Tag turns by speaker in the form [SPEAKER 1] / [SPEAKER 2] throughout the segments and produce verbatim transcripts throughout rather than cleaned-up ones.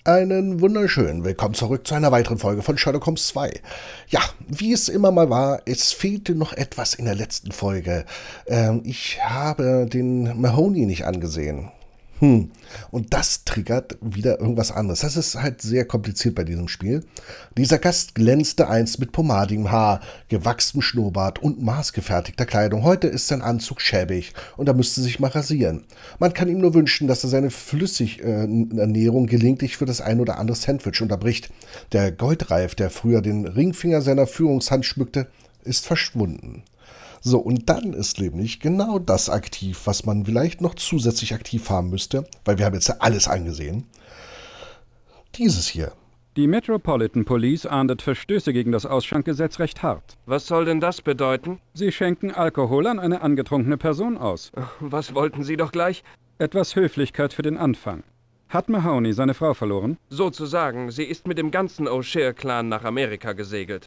[SPEAKER 1] Einen wunderschönen Willkommen zurück zu einer weiteren Folge von Sherlock Holmes zwei. Ja, wie es immer mal war, es fehlte noch etwas in der letzten Folge. Ähm, ich habe den Mahoney nicht angesehen. Hm. Und das triggert wieder irgendwas anderes. Das ist halt sehr kompliziert bei diesem Spiel. Dieser Gast glänzte einst mit pomadigem Haar, gewachsenem Schnurrbart und maßgefertigter Kleidung. Heute ist sein Anzug schäbig und er müsste sich mal rasieren. Man kann ihm nur wünschen, dass er seine Flüssigernährung gelegentlich für das ein oder andere Sandwich unterbricht. Der Goldreif, der früher den Ringfinger seiner Führungshand schmückte, ist verschwunden. So, und dann ist nämlich genau das aktiv, was man vielleicht noch zusätzlich aktiv haben müsste, weil wir haben jetzt ja alles angesehen. Dieses hier.
[SPEAKER 2] Die Metropolitan Police ahndet Verstöße gegen das Ausschankgesetz recht hart.
[SPEAKER 3] Was soll denn das bedeuten?
[SPEAKER 2] Sie schenken Alkohol an eine angetrunkene Person aus.
[SPEAKER 3] Was wollten Sie doch gleich?
[SPEAKER 2] Etwas Höflichkeit für den Anfang. Hat Mahoney seine Frau verloren?
[SPEAKER 3] Sozusagen, sie ist mit dem ganzen O'Shea-Clan nach Amerika gesegelt.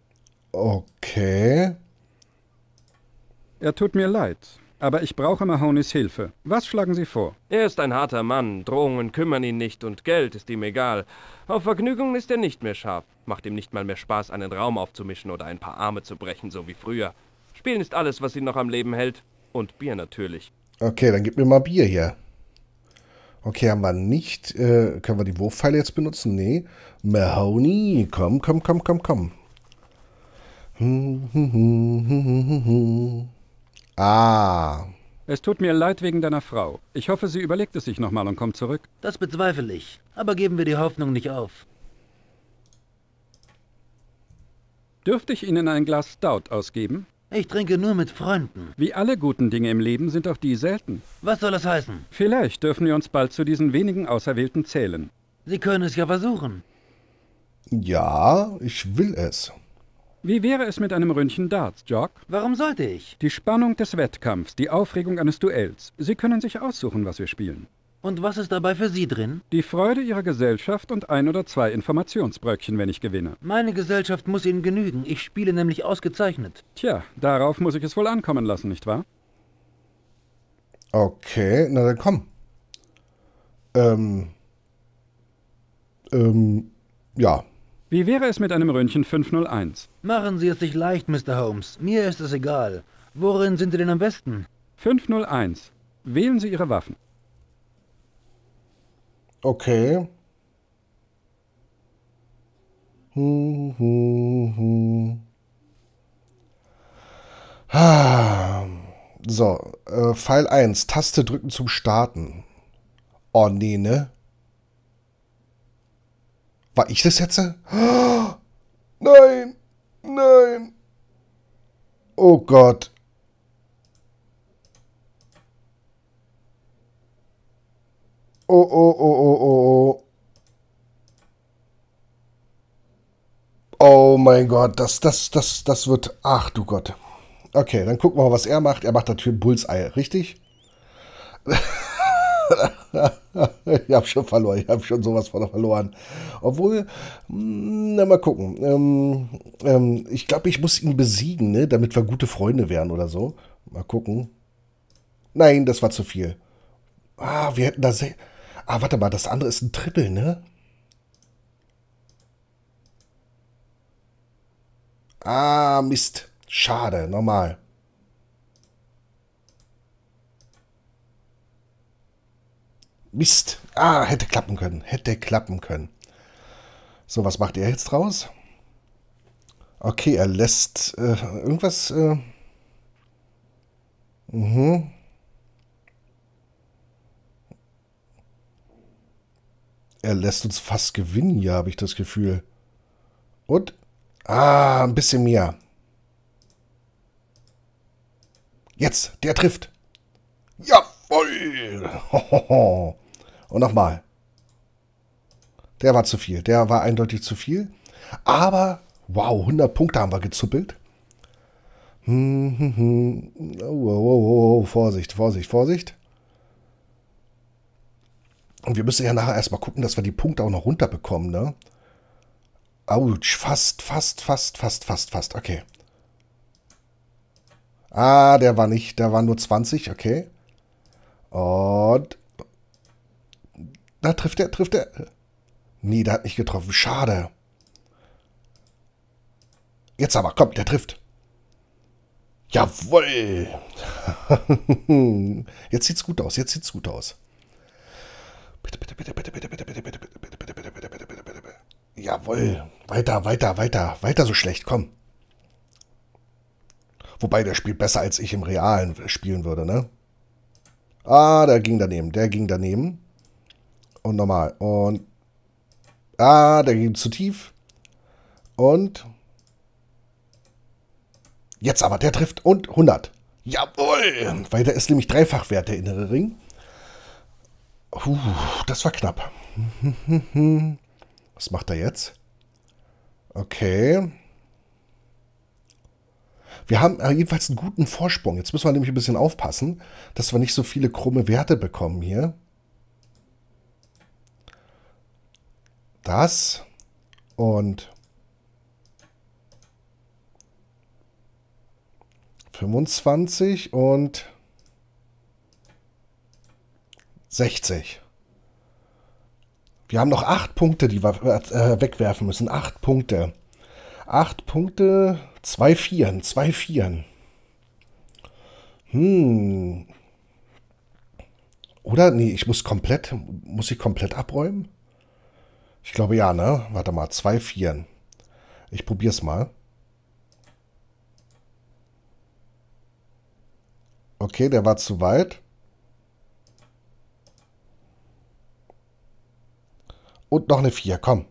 [SPEAKER 1] Okay.
[SPEAKER 2] Er tut mir leid, aber ich brauche Mahoneys Hilfe. Was schlagen Sie vor?
[SPEAKER 3] Er ist ein harter Mann, Drohungen kümmern ihn nicht und Geld ist ihm egal. Auf Vergnügungen ist er nicht mehr scharf. Macht ihm nicht mal mehr Spaß, einen Raum aufzumischen oder ein paar Arme zu brechen, so wie früher. Spielen ist alles, was ihn noch am Leben hält. Und Bier natürlich.
[SPEAKER 1] Okay, dann gib mir mal Bier hier. Okay, haben wir nicht. Äh, können wir die Wurfpfeile jetzt benutzen? Nee. Mahoney, komm, komm, komm, komm, komm. Hm, hm, hm, hm, hm, hm. Ah.
[SPEAKER 2] Es tut mir leid wegen deiner Frau. Ich hoffe, sie überlegt es sich nochmal und kommt zurück.
[SPEAKER 4] Das bezweifle ich. Aber geben wir die Hoffnung nicht auf.
[SPEAKER 2] Dürfte ich Ihnen ein Glas Stout ausgeben?
[SPEAKER 4] Ich trinke nur mit Freunden.
[SPEAKER 2] Wie alle guten Dinge im Leben sind auch die selten.
[SPEAKER 4] Was soll das heißen?
[SPEAKER 2] Vielleicht dürfen wir uns bald zu diesen wenigen Auserwählten zählen.
[SPEAKER 4] Sie können es ja versuchen.
[SPEAKER 1] Ja, ich will es.
[SPEAKER 2] Wie wäre es mit einem Ründchen Darts, Jock?
[SPEAKER 4] Warum sollte ich?
[SPEAKER 2] Die Spannung des Wettkampfs, die Aufregung eines Duells. Sie können sich aussuchen, was wir spielen.
[SPEAKER 4] Und was ist dabei für Sie drin?
[SPEAKER 2] Die Freude Ihrer Gesellschaft und ein oder zwei Informationsbröckchen, wenn ich gewinne.
[SPEAKER 4] Meine Gesellschaft muss Ihnen genügen. Ich spiele nämlich ausgezeichnet.
[SPEAKER 2] Tja, darauf muss ich es wohl ankommen lassen, nicht wahr?
[SPEAKER 1] Okay, na dann komm. Ähm. Ähm. Ja.
[SPEAKER 2] Wie wäre es mit einem Ründchen fünf null eins?
[SPEAKER 4] Machen Sie es sich leicht, Mister Holmes. Mir ist es egal. Worin sind Sie denn am besten?
[SPEAKER 2] fünf null eins. Wählen Sie Ihre Waffen.
[SPEAKER 1] Okay. Hm, hm, hm. Ah. So, äh, Pfeil eins. Taste drücken zum Starten. Oh, nee, ne? War ich das jetzt? Oh, nein! Nein! Oh Gott! Oh, oh, oh, oh, oh, oh. Oh mein Gott, das, das, das, das wird... Ach du Gott. Okay, dann gucken wir mal, was er macht. Er macht natürlich Bullseye, richtig? Ich habe schon verloren, ich habe schon sowas von verloren. Obwohl, na mal gucken. Ähm, ähm, ich glaube, ich muss ihn besiegen, ne, damit wir gute Freunde werden oder so. Mal gucken. Nein, das war zu viel. Ah, wir hätten da sehr... Ah, warte mal, das andere ist ein Triple, ne? Ah, Mist. Schade, normal. Mist. Ah, hätte klappen können. Hätte klappen können. So, was macht er jetzt draus? Okay, er lässt äh, irgendwas... Äh, mhm. Er lässt uns fast gewinnen hier, habe ich das Gefühl. Und? Ah, ein bisschen mehr. Jetzt, der trifft. Jawohl! Hohoho. Und nochmal. Der war zu viel. Der war eindeutig zu viel. Aber, wow, hundert Punkte haben wir gezuppelt. Hm, hm, hm. Oh, oh, oh, oh. Vorsicht, Vorsicht, Vorsicht. Und wir müssen ja nachher erstmal gucken, dass wir die Punkte auch noch runterbekommen, ne? Autsch, fast, fast, fast, fast, fast, fast. Okay. Ah, der war nicht, der war nur zwanzig, okay. Und da trifft er, trifft er. Nee, der hat nicht getroffen. Schade. Jetzt aber, komm, der trifft. Jawohl. Jetzt sieht's gut aus, jetzt sieht's gut aus. Bitte, bitte, bitte, bitte, bitte, bitte, bitte, bitte, bitte, bitte, bitte, bitte, bitte, bitte, bitte, bitte, bitte. Jawohl. Weiter, weiter, weiter. Weiter so schlecht, komm. Wobei, der spielt besser, als ich im Realen spielen würde, ne? Ah, der ging daneben, der ging daneben. Und nochmal. Und. Ah, der ging zu tief. Und. Jetzt aber, der trifft. Und hundert. Jawohl. Weil der ist nämlich Dreifachwert, der innere Ring. Puh, das war knapp. Was macht er jetzt? Okay. Wir haben jedenfalls einen guten Vorsprung. Jetzt müssen wir nämlich ein bisschen aufpassen, dass wir nicht so viele krumme Werte bekommen hier. Das und fünfundzwanzig und sechzig. Wir haben noch acht Punkte, die wir äh, wegwerfen müssen. Acht Punkte. Acht Punkte, zwei Vieren, zwei Vieren. Hm. Oder? Nee, ich muss komplett, muss ich komplett abräumen? Ich glaube ja, ne? Warte mal, zwei Vieren. Ich probier's mal. Okay, der war zu weit. Und noch eine vier, komm.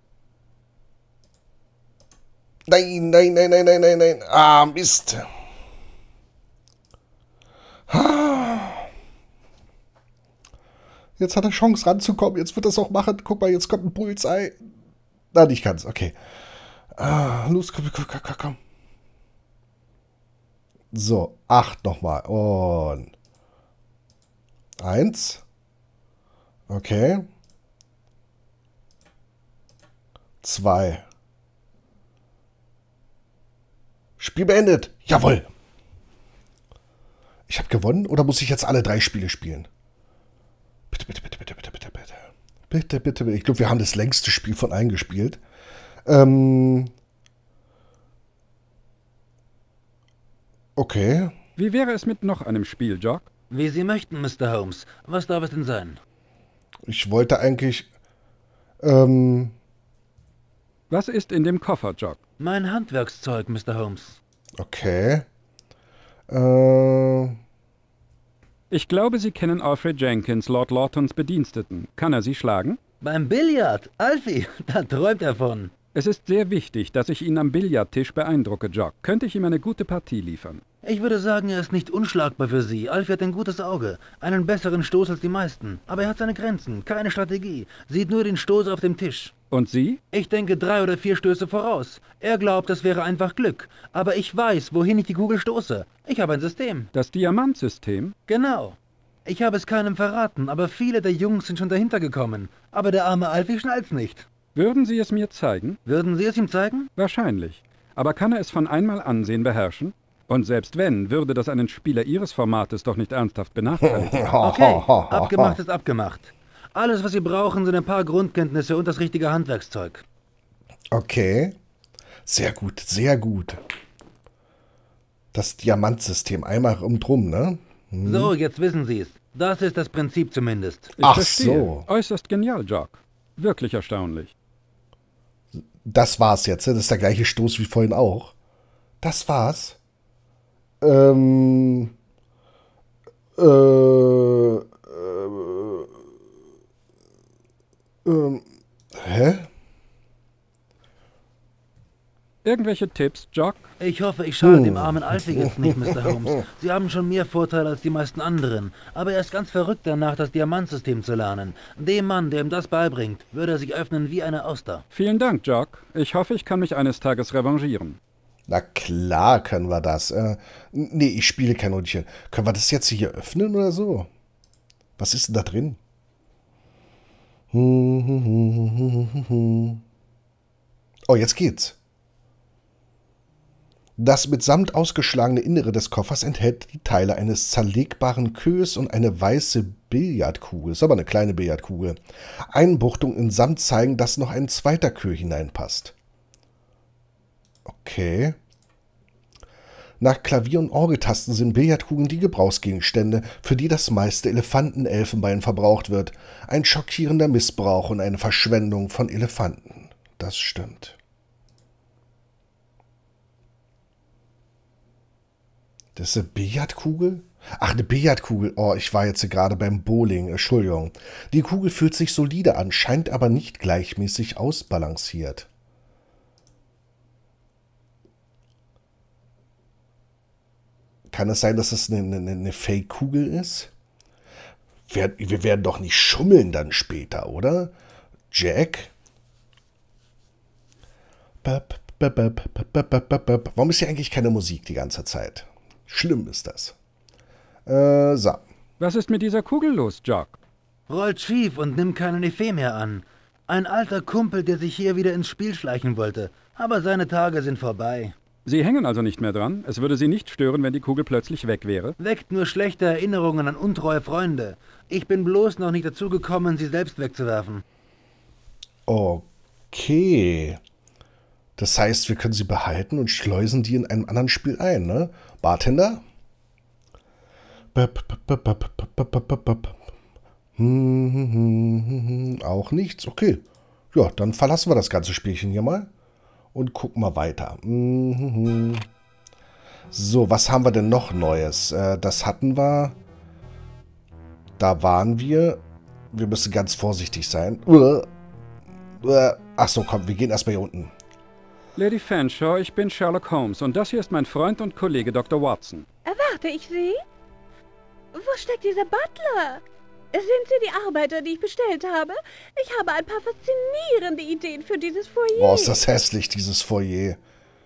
[SPEAKER 1] Nein, nein, nein, nein, nein, nein, nein. Ah, Mist. Jetzt hat er Chance ranzukommen. Jetzt wird er es auch machen. Guck mal, jetzt kommt ein Bullseye. Nein, ich kann's. Okay. Ah, los, komm, komm, komm, komm. So, acht nochmal. Und eins. Okay. Zwei. Spiel beendet. Jawohl. Ich habe gewonnen oder muss ich jetzt alle drei Spiele spielen? Bitte, bitte, bitte, bitte, bitte, bitte, bitte. Bitte, bitte, bitte. Ich glaube, wir haben das längste Spiel von allen gespielt. Ähm. Okay.
[SPEAKER 2] Wie wäre es mit noch einem Spiel, Jock?
[SPEAKER 4] Wie Sie möchten, Mister Holmes. Was darf es denn sein?
[SPEAKER 1] Ich wollte eigentlich. Ähm.
[SPEAKER 2] Was ist in dem Koffer, Jock?
[SPEAKER 4] Mein Handwerkszeug, Mister Holmes.
[SPEAKER 1] Okay. Äh.
[SPEAKER 2] Ich glaube, Sie kennen Alfred Jenkins, Lord Lawtons Bediensteten. Kann er Sie schlagen?
[SPEAKER 4] Beim Billard? Alfie, da träumt er von.
[SPEAKER 2] Es ist sehr wichtig, dass ich ihn am Billardtisch beeindrucke, Jock. Könnte ich ihm eine gute Partie liefern?
[SPEAKER 4] Ich würde sagen, er ist nicht unschlagbar für Sie. Alfie hat ein gutes Auge. Einen besseren Stoß als die meisten. Aber er hat seine Grenzen. Keine Strategie. Sieht nur den Stoß auf dem Tisch.
[SPEAKER 2] Und Sie?
[SPEAKER 4] Ich denke drei oder vier Stöße voraus. Er glaubt, das wäre einfach Glück. Aber ich weiß, wohin ich die Kugel stoße. Ich habe ein System.
[SPEAKER 2] Das Diamantsystem?
[SPEAKER 4] Genau. Ich habe es keinem verraten, aber viele der Jungs sind schon dahinter gekommen. Aber der arme Alfie schnallt's nicht.
[SPEAKER 2] Würden Sie es mir zeigen?
[SPEAKER 4] Würden Sie es ihm zeigen?
[SPEAKER 2] Wahrscheinlich. Aber kann er es von einmal ansehen beherrschen? Und selbst wenn, würde das einen Spieler Ihres Formates doch nicht ernsthaft benachteiligen.
[SPEAKER 4] Okay, abgemacht ist abgemacht. Alles, was Sie brauchen, sind ein paar Grundkenntnisse und das richtige Handwerkszeug.
[SPEAKER 1] Okay. Sehr gut, sehr gut. Das Diamantsystem einmal umdrum, ne? Hm.
[SPEAKER 4] So, jetzt wissen Sie es. Das ist das Prinzip zumindest.
[SPEAKER 2] Ich
[SPEAKER 1] Ach
[SPEAKER 2] verstehe.
[SPEAKER 1] so.
[SPEAKER 2] Äußerst genial, Jock. Wirklich erstaunlich.
[SPEAKER 1] Das war's jetzt, ne? Das ist der gleiche Stoß wie vorhin auch. Das war's. Ähm. Äh. äh ähm. Hä?
[SPEAKER 2] Irgendwelche Tipps, Jock?
[SPEAKER 4] Ich hoffe, ich schade
[SPEAKER 1] Hm.
[SPEAKER 4] dem armen Alfie jetzt nicht, Mister Holmes. Sie haben schon mehr Vorteile als die meisten anderen. Aber er ist ganz verrückt danach, das Diamantsystem zu lernen. Dem Mann, der ihm das beibringt, würde er sich öffnen wie eine Auster.
[SPEAKER 2] Vielen Dank, Jock. Ich hoffe, ich kann mich eines Tages revanchieren.
[SPEAKER 1] Na klar können wir das. Äh, nee, ich spiele kein Rundchen. Können wir das jetzt hier öffnen oder so? Was ist denn da drin? Oh, jetzt geht's. Das mit Samt ausgeschlagene Innere des Koffers enthält die Teile eines zerlegbaren Queues und eine weiße Billardkugel. Ist aber eine kleine Billardkugel. Einbuchtungen in Samt zeigen, dass noch ein zweiter Queue hineinpasst. Okay. Nach Klavier- und Orgeltasten sind Billardkugeln die Gebrauchsgegenstände, für die das meiste Elefantenelfenbein verbraucht wird. Ein schockierender Missbrauch und eine Verschwendung von Elefanten. Das stimmt. Das ist eine Billardkugel? Ach, eine Billardkugel. Oh, ich war jetzt gerade beim Bowling. Entschuldigung. Die Kugel fühlt sich solide an, scheint aber nicht gleichmäßig ausbalanciert. Kann es sein, dass es eine, eine, eine Fake-Kugel ist? Wir, wir werden doch nicht schummeln dann später, oder? Jack? Warum ist hier eigentlich keine Musik die ganze Zeit? Schlimm ist das. Äh, so.
[SPEAKER 2] Was ist mit dieser Kugel los, Jock?
[SPEAKER 4] Rollt schief und nimmt keinen Effet mehr an. Ein alter Kumpel, der sich hier wieder ins Spiel schleichen wollte. Aber seine Tage sind vorbei.
[SPEAKER 2] Sie hängen also nicht mehr dran? Es würde Sie nicht stören, wenn die Kugel plötzlich weg wäre?
[SPEAKER 4] Weckt nur schlechte Erinnerungen an untreue Freunde. Ich bin bloß noch nicht dazu gekommen, sie selbst wegzuwerfen.
[SPEAKER 1] Okay. Das heißt, wir können sie behalten und schleusen die in einem anderen Spiel ein, ne? Bartender? Auch nichts. Okay. Ja, dann verlassen wir das ganze Spielchen hier mal und gucken mal weiter. So, was haben wir denn noch Neues? Äh, das hatten wir. Da waren wir. Wir müssen ganz vorsichtig sein. Achso, komm, wir gehen erstmal hier unten.
[SPEAKER 2] Lady Fanshawe, ich bin Sherlock Holmes und das hier ist mein Freund und Kollege Doktor Watson.
[SPEAKER 5] Erwarte ich Sie? Wo steckt dieser Butler? Sind Sie die Arbeiter, die ich bestellt habe? Ich habe ein paar faszinierende Ideen für dieses Foyer.
[SPEAKER 1] Boah, ist das hässlich, dieses Foyer.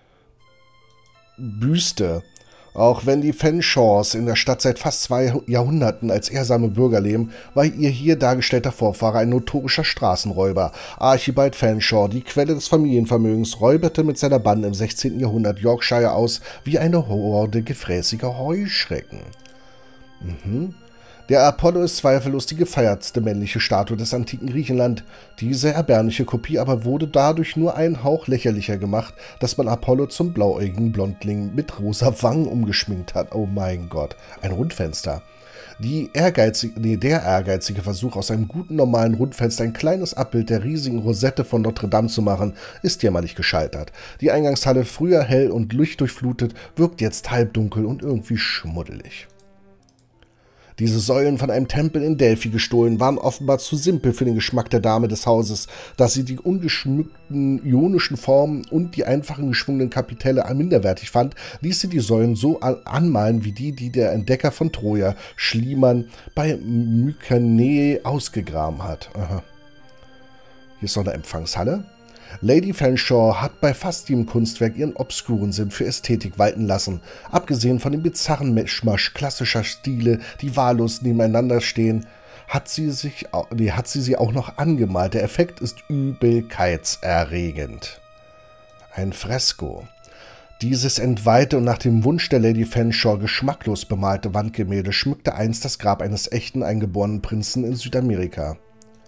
[SPEAKER 1] Büste. Auch wenn die Fanshaws in der Stadt seit fast zwei Jahrhunderten als ehrsame Bürger leben, war ihr hier dargestellter Vorfahre ein notorischer Straßenräuber. Archibald Fanshawe, die Quelle des Familienvermögens, räuberte mit seiner Bande im sechzehnten Jahrhundert Yorkshire aus wie eine Horde gefräßiger Heuschrecken. Mhm. Der Apollo ist zweifellos die gefeiertste männliche Statue des antiken Griechenland. Diese erbärmliche Kopie aber wurde dadurch nur einen Hauch lächerlicher gemacht, dass man Apollo zum blauäugigen Blondling mit rosa Wangen umgeschminkt hat. Oh mein Gott, ein Rundfenster. Die ehrgeizige, nee, der ehrgeizige Versuch, aus einem guten normalen Rundfenster ein kleines Abbild der riesigen Rosette von Notre Dame zu machen, ist jämmerlich gescheitert. Die Eingangshalle, früher hell und lichtdurchflutet, wirkt jetzt halbdunkel und irgendwie schmuddelig. Diese Säulen, von einem Tempel in Delphi gestohlen, waren offenbar zu simpel für den Geschmack der Dame des Hauses, dass sie die ungeschmückten ionischen Formen und die einfachen geschwungenen Kapitelle minderwertig fand, ließ sie die Säulen so anmalen wie die, die der Entdecker von Troja, Schliemann, bei Mykenä ausgegraben hat. Aha. Hier ist noch eine Empfangshalle. Lady Fanshawe hat bei fast jedem Kunstwerk ihren obskuren Sinn für Ästhetik walten lassen. Abgesehen von dem bizarren Mischmasch klassischer Stile, die wahllos nebeneinander stehen, hat sie, sich, nee, hat sie sie auch noch angemalt. Der Effekt ist übelkeitserregend. Ein Fresko. Dieses entweihte und nach dem Wunsch der Lady Fanshawe geschmacklos bemalte Wandgemälde schmückte einst das Grab eines echten eingeborenen Prinzen in Südamerika.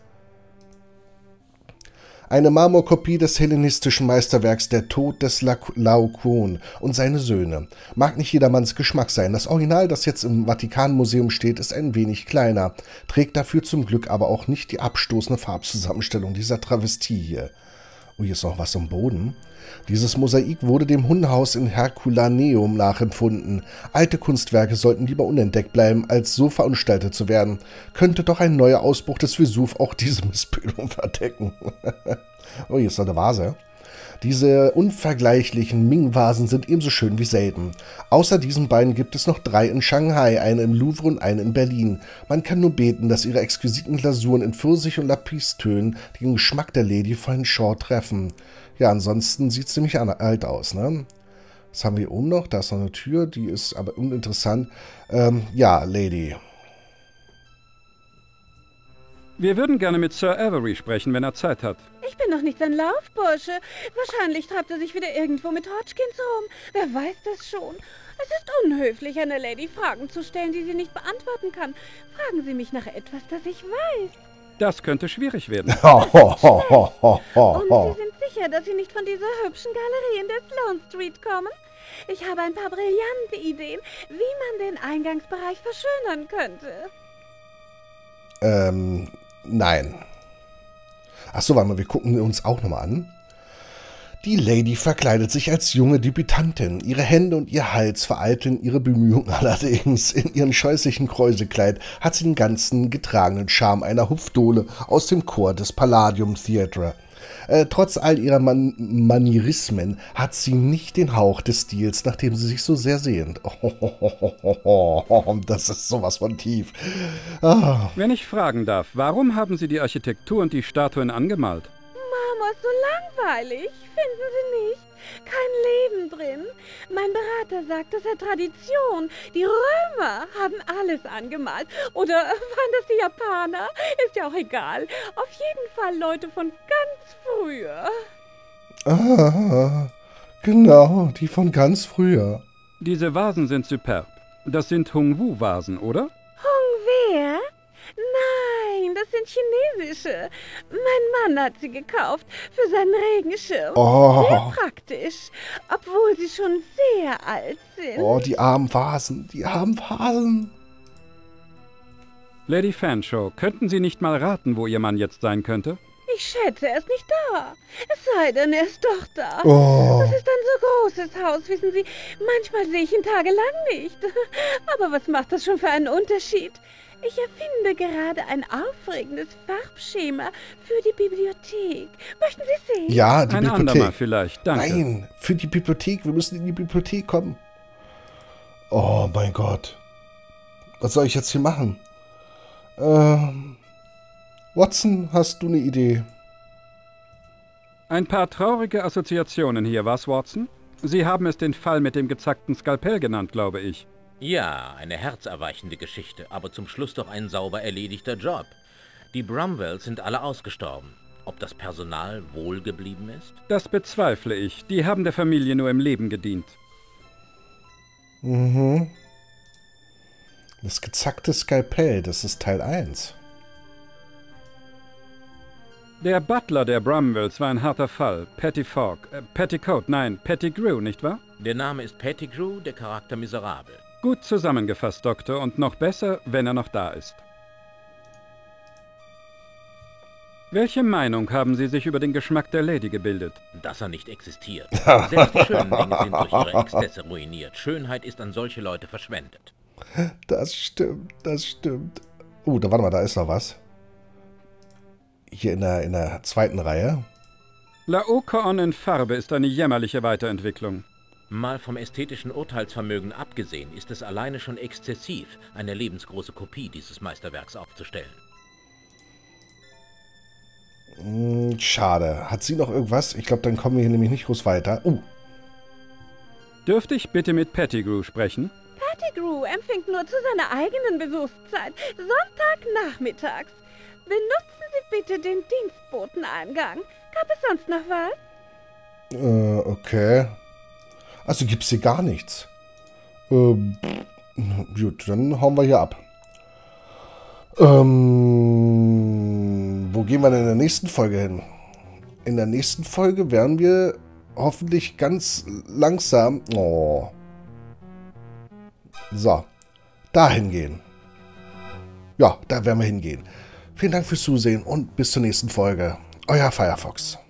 [SPEAKER 1] Eine Marmorkopie des hellenistischen Meisterwerks Der Tod des Laokoon und seine Söhne. Mag nicht jedermanns Geschmack sein. Das Original, das jetzt im Vatikanmuseum steht, ist ein wenig kleiner, trägt dafür zum Glück aber auch nicht die abstoßende Farbzusammenstellung dieser Travestie hier. Oh, hier ist noch was am Boden. Dieses Mosaik wurde dem Hundenhaus in Herculaneum nachempfunden. Alte Kunstwerke sollten lieber unentdeckt bleiben, als so verunstaltet zu werden. Könnte doch ein neuer Ausbruch des Vesuv auch diese Missbildung verdecken. Oh, hier ist noch eine Vase. Diese unvergleichlichen Ming-Vasen sind ebenso schön wie selten. Außer diesen beiden gibt es noch drei in Shanghai, eine im Louvre und eine in Berlin. Man kann nur beten, dass ihre exquisiten Glasuren in Pfirsich- und Lapis-Tönen den Geschmack der Lady Fanshawe treffen. Ja, ansonsten sieht es ziemlich alt aus, ne? Was haben wir hier oben noch? Da ist noch eine Tür, die ist aber uninteressant. Ähm, ja, Lady.
[SPEAKER 2] Wir würden gerne mit Sir Avery sprechen, wenn er Zeit hat.
[SPEAKER 5] Ich bin doch nicht sein Laufbursche. Wahrscheinlich treibt er sich wieder irgendwo mit Hodgkins rum. Wer weiß das schon? Es ist unhöflich, einer Lady Fragen zu stellen, die sie nicht beantworten kann. Fragen Sie mich nach etwas, das ich weiß.
[SPEAKER 2] Das könnte schwierig werden.
[SPEAKER 5] Und Sie sind sicher, dass Sie nicht von dieser hübschen Galerie in der Sloane Street kommen? Ich habe ein paar brillante Ideen, wie man den Eingangsbereich verschönern könnte.
[SPEAKER 1] Ähm, nein. Achso, warte mal, wir gucken uns auch nochmal an. Die Lady verkleidet sich als junge Debütantin. Ihre Hände und ihr Hals vereiteln ihre Bemühungen allerdings. In ihrem scheußlichen Kräuselkleid hat sie den ganzen getragenen Charme einer Hupfdohle aus dem Chor des Palladium Theatre. Äh, trotz all ihrer Man Manierismen hat sie nicht den Hauch des Stils, nach dem sie sich so sehr sehnt. Oh, oh, oh, oh, oh, das ist sowas von tief. Ah.
[SPEAKER 2] Wenn ich fragen darf, warum haben Sie die Architektur und die Statuen angemalt?
[SPEAKER 5] Marmor ist so langweilig, finden Sie nicht? Kein Leben drin. Mein Berater sagt, das ist Tradition. Die Römer haben alles angemalt. Oder waren das die Japaner? Ist ja auch egal. Auf jeden Fall Leute von ganz früher.
[SPEAKER 1] Ah, genau, die von ganz früher.
[SPEAKER 2] Diese Vasen sind superb. Das sind Hongwu-Vasen, oder?
[SPEAKER 5] Hong wer? Nein, das sind chinesische. Mein Mann hat sie gekauft für seinen Regenschirm.
[SPEAKER 1] Oh.
[SPEAKER 5] Sehr praktisch, obwohl sie schon sehr alt sind.
[SPEAKER 1] Oh, die armen Vasen, die armen Vasen.
[SPEAKER 2] Lady Fanshawe, könnten Sie nicht mal raten, wo Ihr Mann jetzt sein könnte?
[SPEAKER 5] Ich schätze, er ist nicht da. Es sei denn, er ist doch da.
[SPEAKER 1] Oh.
[SPEAKER 5] Das ist ein so großes Haus, wissen Sie. Manchmal sehe ich ihn tagelang nicht. Aber was macht das schon für einen Unterschied? Ich erfinde gerade ein aufregendes Farbschema für die Bibliothek. Möchten Sie es sehen?
[SPEAKER 1] Ja, die
[SPEAKER 2] Ein
[SPEAKER 1] Bibliothek.
[SPEAKER 2] andermal vielleicht, danke.
[SPEAKER 1] Nein, für die Bibliothek. Wir müssen in die Bibliothek kommen. Oh mein Gott. Was soll ich jetzt hier machen? Ähm, Watson, hast du eine Idee?
[SPEAKER 2] Ein paar traurige Assoziationen hier, was, Watson? Sie haben es den Fall mit dem gezackten Skalpell genannt, glaube ich.
[SPEAKER 6] Ja, eine herzerweichende Geschichte, aber zum Schluss doch ein sauber erledigter Job. Die Brumwells sind alle ausgestorben. Ob das Personal wohlgeblieben ist?
[SPEAKER 2] Das bezweifle ich. Die haben der Familie nur im Leben gedient.
[SPEAKER 1] Mhm. Das gezackte Skalpell, das ist Teil eins.
[SPEAKER 2] Der Butler der Brumwells war ein harter Fall. Pettifork, äh, Petticoat, nein, Pettigrew, nicht wahr?
[SPEAKER 6] Der Name ist Pettigrew, der Charakter miserabel.
[SPEAKER 2] Gut zusammengefasst, Doktor, und noch besser, wenn er noch da ist. Welche Meinung haben Sie sich über den Geschmack der Lady gebildet?
[SPEAKER 6] Dass er nicht existiert. Selbst die schönen Dinge sind durch ihre Exzesse ruiniert. Schönheit ist an solche Leute verschwendet.
[SPEAKER 1] Das stimmt, das stimmt. Oh, da warte mal, da ist noch was. Hier in der, in der zweiten Reihe.
[SPEAKER 2] Laocoon in Farbe ist eine jämmerliche Weiterentwicklung.
[SPEAKER 6] Mal vom ästhetischen Urteilsvermögen abgesehen, ist es alleine schon exzessiv, eine lebensgroße Kopie dieses Meisterwerks aufzustellen.
[SPEAKER 1] Hm, schade. Hat sie noch irgendwas? Ich glaube, dann kommen wir hier nämlich nicht groß weiter. Oh.
[SPEAKER 5] Dürfte ich bitte mit Pettigrew sprechen? Pettigrew empfängt nur zu seiner eigenen Besuchszeit, Sonntagnachmittags. Benutzen Sie bitte den Dienstboteneingang. Gab es sonst noch was?
[SPEAKER 1] Äh, okay. Also gibt's hier gar nichts. Ähm, gut, dann hauen wir hier ab. Ähm, wo gehen wir denn in der nächsten Folge hin? In der nächsten Folge werden wir hoffentlich ganz langsam... Oh. So, dahin gehen. Ja, da werden wir hingehen. Vielen Dank fürs Zusehen und bis zur nächsten Folge. Euer Firefox.